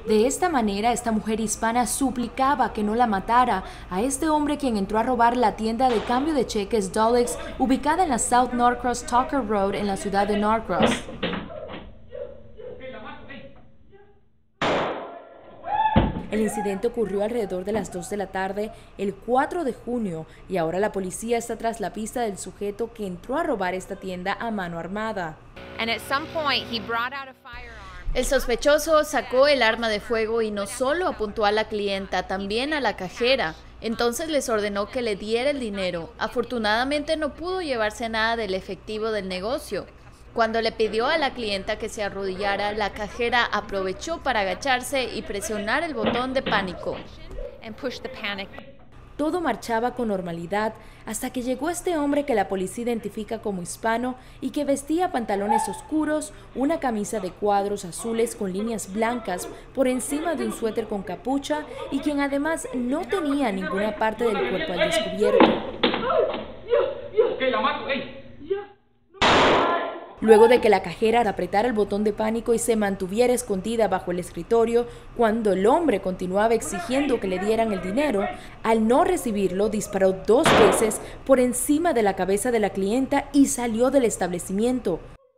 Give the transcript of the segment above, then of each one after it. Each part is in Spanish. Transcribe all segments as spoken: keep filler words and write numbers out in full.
De esta manera, esta mujer hispana suplicaba que no la matara a este hombre quien entró a robar la tienda de cambio de cheques Dulux, ubicada en la South Norcross Tucker Road en la ciudad de Norcross. El incidente ocurrió alrededor de las dos de la tarde el cuatro de junio y ahora la policía está tras la pista del sujeto que entró a robar esta tienda a mano armada. El sospechoso sacó el arma de fuego y no solo apuntó a la clienta, también a la cajera. Entonces les ordenó que le diera el dinero. Afortunadamente no pudo llevarse nada del efectivo del negocio. Cuando le pidió a la clienta que se arrodillara, la cajera aprovechó para agacharse y presionar el botón de pánico. Todo marchaba con normalidad hasta que llegó este hombre que la policía identifica como hispano y que vestía pantalones oscuros, una camisa de cuadros azules con líneas blancas por encima de un suéter con capucha y quien además no tenía ninguna parte del cuerpo al descubierto. Luego de que la cajera apretara el botón de pánico y se mantuviera escondida bajo el escritorio, cuando el hombre continuaba exigiendo que le dieran el dinero, al no recibirlo disparó dos veces por encima de la cabeza de la clienta y salió del establecimiento.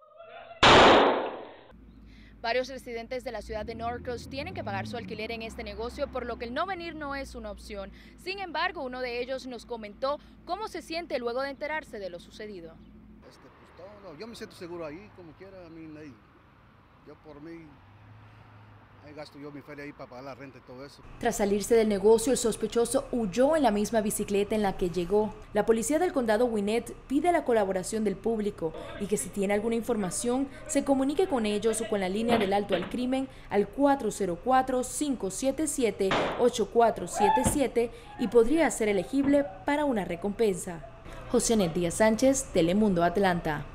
Varios residentes de la ciudad de Norcross tienen que pagar su alquiler en este negocio, por lo que el no venir no es una opción. Sin embargo, uno de ellos nos comentó cómo se siente luego de enterarse de lo sucedido. Este, pues, todo, yo me siento seguro ahí, como quiera, a mí, ahí, yo por mí, ahí gasto yo mi feria ahí para pagar la renta y todo eso. Tras salirse del negocio, el sospechoso huyó en la misma bicicleta en la que llegó. La policía del condado Gwinnett pide la colaboración del público y que si tiene alguna información, se comunique con ellos o con la línea del alto al crimen al cuatro cero cuatro, cinco siete siete, ocho cuatro siete siete y podría ser elegible para una recompensa. José Díaz Sánchez, Telemundo Atlanta.